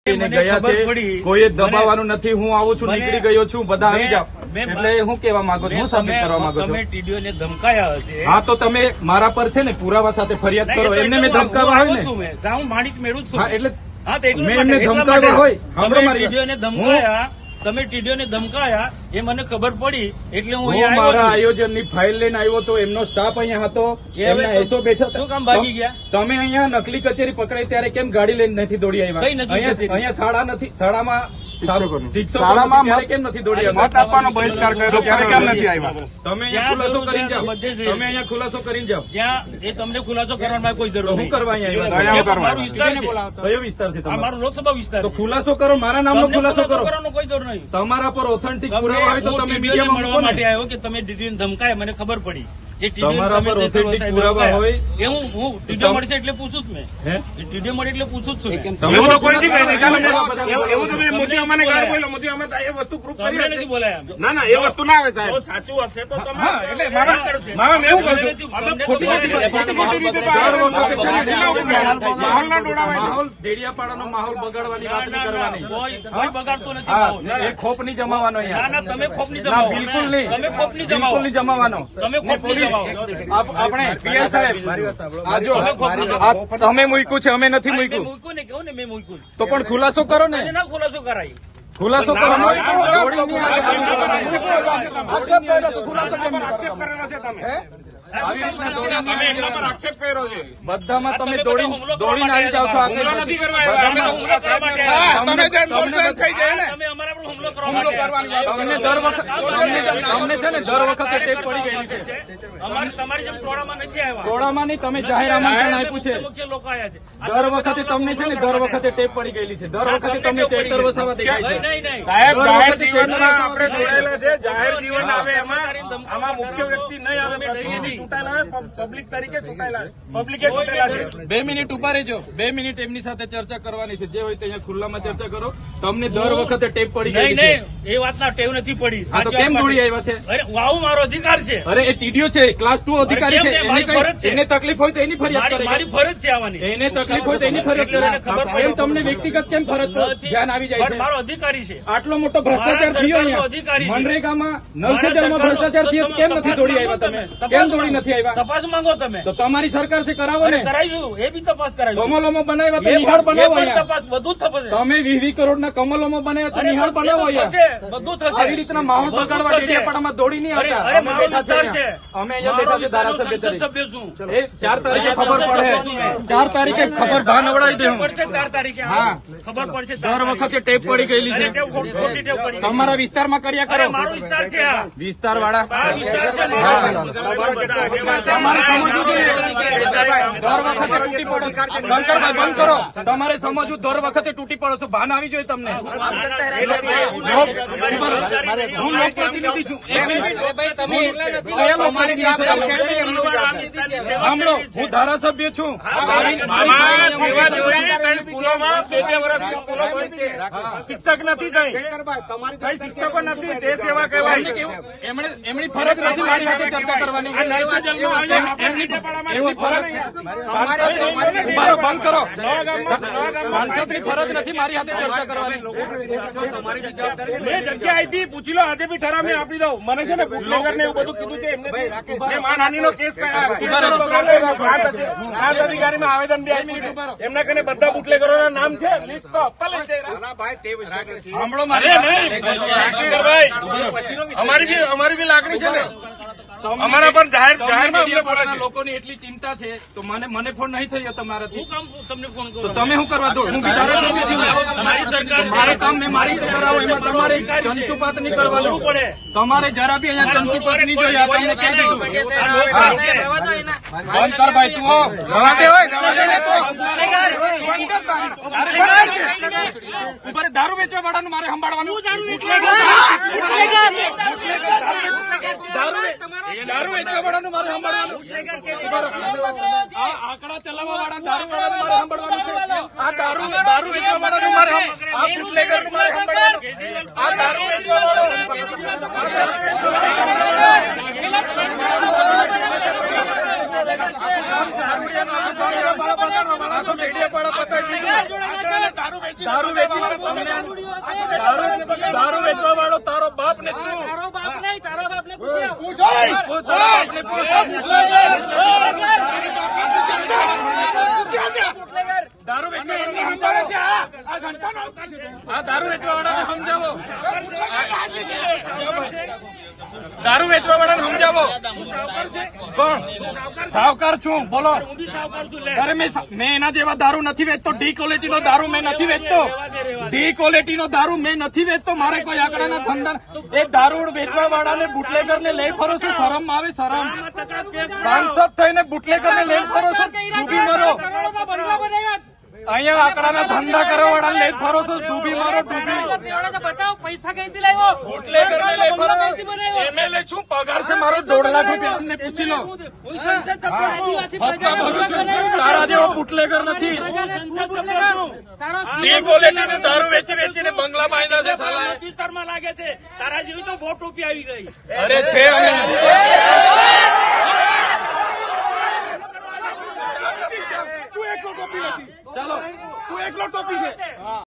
ગયા છે કોઈ દબાવવાનું નથી। હું આવું છું, નીકળી ગયો છું, બધા આવી જાઓ। એટલે હું કેવા માંગુ છું, હું સાબિત કરવા માંગુ છું। તમે ટીડીઓને ધમકાયા હશે। હા, તો તમે મારા પર છે ને પુરાવા સાથે ફરિયાદ કરો। એમને મેં ધમકાવા હોય ને, હું માણિક મેળવું છું। હા, એટલે મેં એમને ધમકાવા હોય, ટીડીઓને ધમકાયા, તમે ટીડીઓને ધમકાયા એ મને ખબર પડી, એટલે હું મારા આયોજનની ફાઇલ લઈને આવ્યો તો એમનો સ્ટાફ અહીંયા હતો, એમના એસો બેઠા। શું કામ ભાગી ગયા? તમે અહીંયા નકલી કચેરી પકડાઈ ત્યારે કેમ ગાડી લઈને નથી દોડી આવ્યા? અહીંયા શાળા નથી, શાળામાં શાળામાં કેમ નથી દોડી આવ્યા? મત આપવાનો બહિષ્કાર કર્યો ત્યારે કેમ નથી આવ્યા? તમે અહીંયા ખુલાસો કરીને જાઓ, તમે અહીંયા ખુલાસો કરીને જાઓ। ત્યાં એ તમને ખુલાસો કરવાની કોઈ જરૂર હું કરવા અહીંયા મારો વિસ્તાર છે। કયો વિસ્તાર છે તમારો? મારો લોકસભા વિસ્તાર। તો ખુલાસો કરો, મારા નામનો ખુલાસો કરો। કરવાનો કોઈ જરૂર નહીં। તમારા પર ઓથેન્ટિક પુરાવા હોય તો તમે મીડિયામાં મળવા માટે આવ્યો કે તમે ટીડીઓને ધમકાય, મને ખબર પડી। તમારા પર ઓથેન્ટિક પુરાવા હોય એ હું ટીડીઓ મળશે એટલે પૂછું જ મેં, ટીડીઓ મળે એટલે પૂછું જ છું। એવું તો કોઈ નથી કહી, એવું તમે મોદી અમને ગાળ બોલો, મોદી અમે એ વસ્તુ પ્રૂફ કરી નથી બોલાયા। ના ના, એ વસ્તુ ના આવે સાહેબ। સાચું હશે તો તમે એટલે મારા એવું કરજો, માહોલના ડોળાવાય, માહોલ ડેડિયાપાડાનો માહોલ બગાડવાની વાત નહીં કરવાની। કોઈ બગાડતો નથી। એ ખોપ નહીં જમાવાનો અહીંયા। ના ના, તમે ખોપ નહીં જમાવો, બિલકુલ નહીં, તમે ખોપ નહીં જમાવો, બિલકુલ નહીં જમાવાનો। તમે ખોપ નહીં જમાવો। આપણે પીઆઈ સાહેબ, આ જો તમે મૂક્યું છે, અમે નથી મૂક્યું। મૂક્યું ને કેવું ને મેં મૂક્યું, તો પણ ખુલાસો કરો ને। ના ખુલાસો કરાય, ખુલાસો કરો। આક્ષેપ કર્યો છે, ખુલાસો કેમ આક્ષેપ કરેલો છે તમે? આવી રીતના તમે એમના પર આક્ષેપ કર્યો છે, બધામાં તમે દોડીને આવી જાવ છો। નથી કરવા તમે જેમ બોલશો એમ થઈ જાય ને। તમે અમારા પર હુમલો કરવા કરવાની વાત તમને દર વખતે તમને છે ને દર વખતે ટેપ પડી ગયેલી છે। તમારી જેમ ટોળામાં નથી આવ્યા, ટોળામાં નહીં, તમે જાહેર આમંત્રણ આપ્યું છે। મુખ્ય લોકો આવ્યા છે। દર વખતે તમને છે ને દર વખતે ટેપ પડી ગયેલી છે। દર વખતે તમને ચેતર વસાવા દેખાય છે। નહીં સાહેબ, જાહેર જીવનમાં આપણે જોડાયેલા છે, જાહેર જીવન આવે એમાં આમાં મુખ્ય વ્યક્તિ નહીં આવે, પ્રતિનિધિ ચૂંટાયેલા પબ્લિક તરીકે ચૂંટાયેલા, પબ્લિકે ચૂંટેલા છે। 2 મિનિટ ઉભા રહેજો, 2 મિનિટ એમની સાથે ચર્ચા કરવાની છે। જે હોય તે અહીંયા ખુલ્લામાં ચર્ચા કરો। તમને દર વખતે ટેપ પડી ગઈ છે। એ વાતના ટેવ નથી પડી। હા, તો કેમ દોડી આવ્યા છે? અરે આવું મારો અધિકાર છે। અરે એ ટીડીઓ છે, ક્લાસ 2 અધિકારી છે, એને તકલીફ હોય તો એની ફરિયાદ કરે। મારી ફરજ છે આવવાની। એને તકલીફ હોય તો એની ફરિયાદ કરે। એમ તમને વ્યક્તિગત કેમ ફરજ ધ્યાન આવી જાય છે? મારો અધિકારી છે। આટલો મોટો ભ્રષ્ટાચાર થયો અહીંયા મનરેગામાં, નલ સે જલમાં ભ્રષ્ટાચાર થયો, કેમ નથી દોડી આવ્યા તમે? કેમ દોડી નથી આવ્યા? તપાસ માંગો તમે, તો તમારી સરકાર છે, કરાવો ને। કરાવીશું, એ બી તપાસ કરાવીશું। કમલોમાં બનાવ્યા તો નિહાળ બનાવો અહીંયા। તપાસ બધું થશે। તમે 20 કરોડના કમલોમાં બનાવ્યા તો નિહાળ બનાવો અહીંયા। બધું થશે। આવી રીતના માહોલ બગાડવા ડેડિયાપાડામાં દોડી નહીં આવતા। અરે મારો વિસ્તાર છે, અમે અહીંયા બેઠા છે ધારાસભ્ય તરીકે। સભ્ય છું। એ 4 તારીખે ખબર પડે, 4 તારીખે ખબર ભાન નવડાવી દે। પડશે 4 તારીખે, હા ખબર પડશે। દર વખતે ટેપ પડી ગયેલી છે। ખોટી ટેવ પડી। તમારા વિસ્તારમાં કર્યા કરો। મારો વિસ્તાર છે આ વિસ્તાર વાળા વિસ્તાર છે। તમારે સમજવું જોઈએ, દર વખતે તૂટી પડો। શંકરભાઈ બંધ કરો, તમારે સમજવું, દર વખતે તૂટી પડો છો, ભાન આવી જોઈએ તમને। હું લોકપ્રતિનિધિ છું। સાંભળો, હું ધારાસભ્ય છું। શિક્ષક નથી કઈ શિક્ષકો નથી, તે સેવા કહેવાય। એમની ફરજ નથી મારી સાથે ચર્ચા કરવાની। એમની ફરજ બંધ કરો। સાંસદની ફરજ નથી મારી સાથે ચર્ચા કરવાની। મેં જગ્યા આપી, પૂછી લો, આજે બી ઠરાવ મેં આપી દઉં। મને છે ને બુટલેગર ને એવું બધું કીધું છે એમને, મેં માનહાનિનો કેસ અધિકારીમાં આવેદન બી આપ્યું છે। એમના કને બધા બુટલેગરોના નામ છે, લિસ્ટ તો આપતા લે છે। અમારી બી લાગણી છે ને, અમારા પર જાહેર લોકોની એટલી ચિંતા છે, તો મને ફોન નહીં થયો તમારાથી। તમને ફોન તો કરો, તમે શું કરવા દો? હું બી ધારાસભ્ય છું। મારી સરકાર, મારે કામ મેં મારી રીતે કરાવો, એમાં તમારે ચંચુપાત નહીં કરવાનું પડે। તમારે જરા બી અહીંયા ચંચુપાત નહીં જોઈએ। આ તમને કહી દીધું। બંધ કર ભાઈ, તું ઉપર દારૂ વેચવા વાળાનું મારે સંભાળવાનું। દારૂ વેચવા વાળાનું મારે સંભાળવાનું। આ આંકડા ચલાવવા વાળા દારૂ વાળાનું મારે સંભાળવાનું છે। આ દારૂ વેચવા વાળાનું મારે, આ બુટલેગરનું મારે સંભાળવાનું। આ દારૂ વેચવા વાળો દારૂ વેચી દારૂ વેચવા વાળો તારો બાપ ને તું તારો બાપ નહીં, તારા બાપને પૂછ્યો. પૂછ, તારા બાપને પૂછ. દારૂ વેચવા એમને સમજાવે છે. આ દારૂ વેચવા વાળાને સમજાવો. દારૂ વેચવા વાળાને સમજાવો. કોણ સાવકાર છું? બોલો. અરે મેં એના જેવા દારૂ નથી વેચતો. ડી ક્વોલિટીનો દારૂ મેં નથી વેચતો. ડી ક્વોલિટીનો દારૂ મેં નથી વેચતો. મારે કોઈ આંકડાના ધંધા એ દારૂ વેચવા વાળાને બુટલેગર ને લઈ ફરો છો? શરમ આવે? શરમ? સાંસદ થઈને બુટલેગર ને લઈ ફરો છો? ડૂબી મરો. કરોડોના બંગલા બનાવ્યા. અહીંયા આંકડાના ધંધા કરવા વાળા લઈ ફરો છો? ડૂબી મારો. ડૂબી દેવાડા તો બતાવો, પૈસા કઈથી લાવ્યો? બુટલેગર ને લઈ ફરો. એમએલએ છું, પગાર છે મારો 1.5 લાખ રૂપિયા. અમને પૂછી લો. હું સંસદ સભ્ય છું. હપ્તા ભરું છું. તારા જેવો બુટલેગર નથી. સંસદ સભ્ય છું. તારો ડી ક્વોલિટીનો દારૂ વેચીને બંગલા બાંધ્યા છે સાલા. વિસ્તારમાં લાગે છે. તારા જેવી તો બહુ ટોપી આવી ગઈ. અરે છે અમે. તું એકલો ટોપી નથી. ચાલો તું એકલો ટોપી છે.